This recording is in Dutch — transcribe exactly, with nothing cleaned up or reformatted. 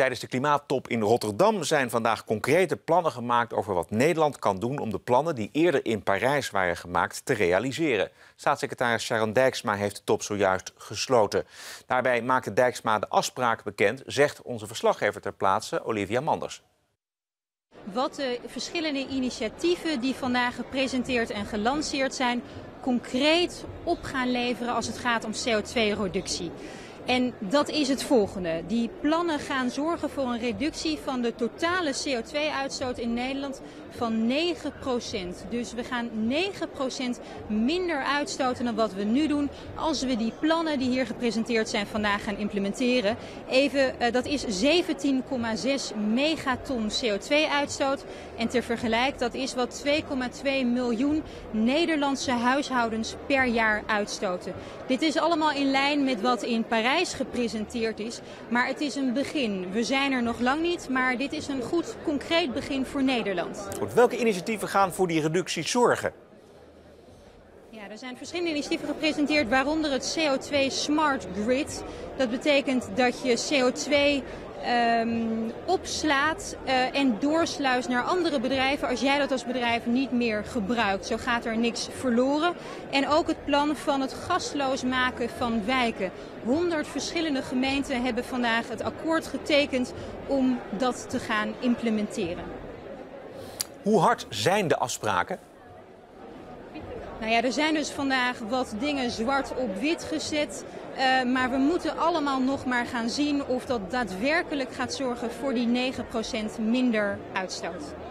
Tijdens de klimaattop in Rotterdam zijn vandaag concrete plannen gemaakt over wat Nederland kan doen om de plannen die eerder in Parijs waren gemaakt te realiseren. Staatssecretaris Sharon Dijksma heeft de top zojuist gesloten. Daarbij maakte Dijksma de afspraak bekend, zegt onze verslaggever ter plaatse, Olivia Manders. Wat de verschillende initiatieven die vandaag gepresenteerd en gelanceerd zijn, concreet op gaan leveren als het gaat om C O twee reductie. En dat is het volgende. Die plannen gaan zorgen voor een reductie van de totale C O twee uitstoot in Nederland van negen procent. Dus we gaan negen procent minder uitstoten dan wat we nu doen als we die plannen die hier gepresenteerd zijn vandaag gaan implementeren. Even, uh, dat is zeventien komma zes megaton C O twee uitstoot. En ter vergelijk, dat is wat twee komma twee miljoen Nederlandse huishoudens per jaar uitstoten. Dit is allemaal in lijn met wat in Parijs gepresenteerd is, maar het is een begin. We zijn er nog lang niet, maar dit is een goed concreet begin voor Nederland. Goed, welke initiatieven gaan voor die reductie zorgen? Ja, er zijn verschillende initiatieven gepresenteerd, waaronder het C O twee Smart Grid. Dat betekent dat je C O twee Um, opslaat uh, en doorsluist naar andere bedrijven als jij dat als bedrijf niet meer gebruikt. Zo gaat er niks verloren. En ook het plan van het gasloos maken van wijken. honderd verschillende gemeenten hebben vandaag het akkoord getekend om dat te gaan implementeren. Hoe hard zijn de afspraken? Nou ja, er zijn dus vandaag wat dingen zwart op wit gezet. Uh, maar we moeten allemaal nog maar gaan zien of dat daadwerkelijk gaat zorgen voor die negen procent minder uitstoot.